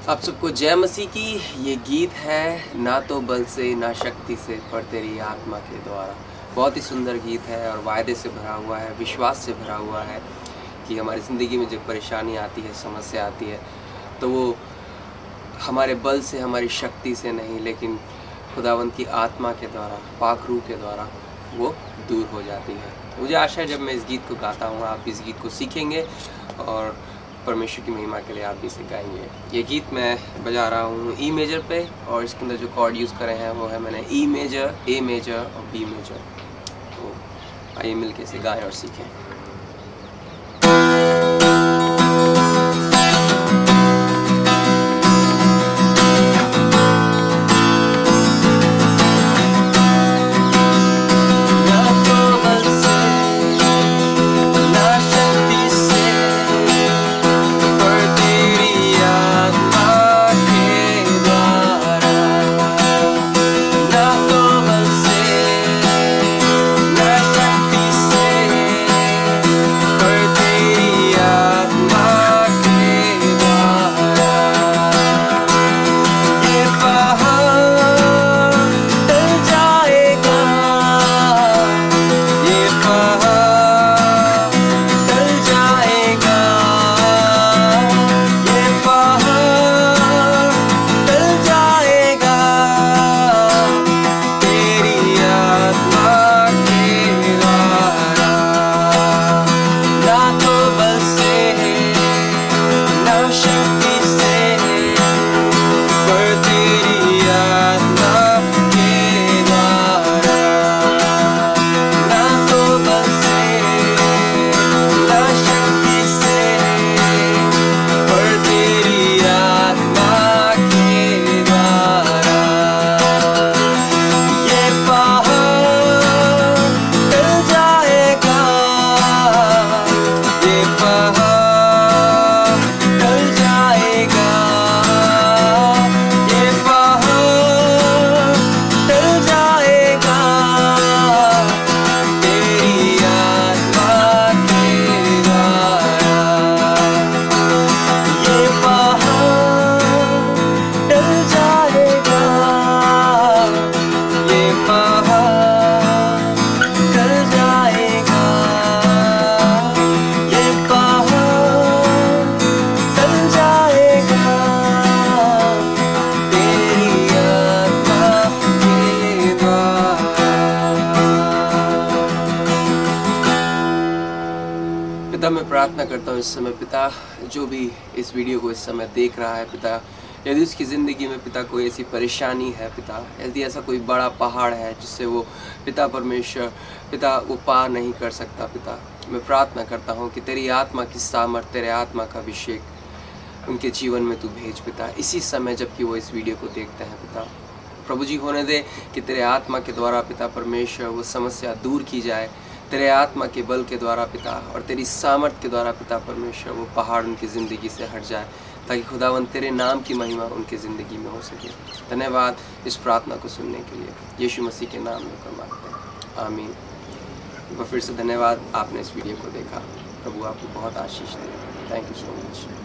आप सबको जय मसीह की। ये गीत है ना तो बल से ना शक्ति से पर तेरी आत्मा के द्वारा। बहुत ही सुंदर गीत है और वायदे से भरा हुआ है, विश्वास से भरा हुआ है कि हमारी ज़िंदगी में जब परेशानी आती है, समस्या आती है, तो वो हमारे बल से, हमारी शक्ति से नहीं, लेकिन खुदावंत की आत्मा के द्वारा, पाक रूह के द्वारा वो दूर हो जाती है। मुझे आशा है जब मैं इस गीत को गाता हूँ आप इस गीत को सीखेंगे और परमेश्वर की महिमा के लिए आप भी इसे गाएंगे। ये गीत मैं बजा रहा हूँ ई मेजर पे, और इसके अंदर जो कॉर्ड यूज़ करे हैं वो है मैंने ई मेजर, ए मेजर और बी मेजर। तो आइए मिलके इसे गाएं और सीखें। पिता, मैं प्रार्थना करता हूँ इस समय पिता, जो भी इस वीडियो को इस समय देख रहा है पिता, यदि उसकी ज़िंदगी में पिता कोई ऐसी परेशानी है पिता, यदि ऐसा कोई बड़ा पहाड़ है जिससे वो पिता परमेश्वर पिता वो पार नहीं कर सकता पिता, मैं प्रार्थना करता हूँ कि तेरी आत्मा की सामर्थ, तेरे आत्मा का अभिषेक उनके जीवन में तू भेज पिता, इसी समय जबकि वो इस वीडियो को देखते हैं पिता। प्रभु जी, होने दे कि तेरे आत्मा के द्वारा पिता परमेश्वर वो समस्या दूर की जाए, तेरे आत्मा के बल के द्वारा पिता और तेरी सामर्थ के द्वारा पिता परमेश्वर वो पहाड़ उनकी ज़िंदगी से हट जाए, ताकि खुदावंत तेरे नाम की महिमा उनकी ज़िंदगी में हो सके। धन्यवाद इस प्रार्थना को सुनने के लिए, यीशु मसीह के नाम में कर मांगते हैं, आमीन। एक बार फिर से धन्यवाद, आपने इस वीडियो को देखा। प्रभु आपको बहुत आशीष दे। Thank you so much.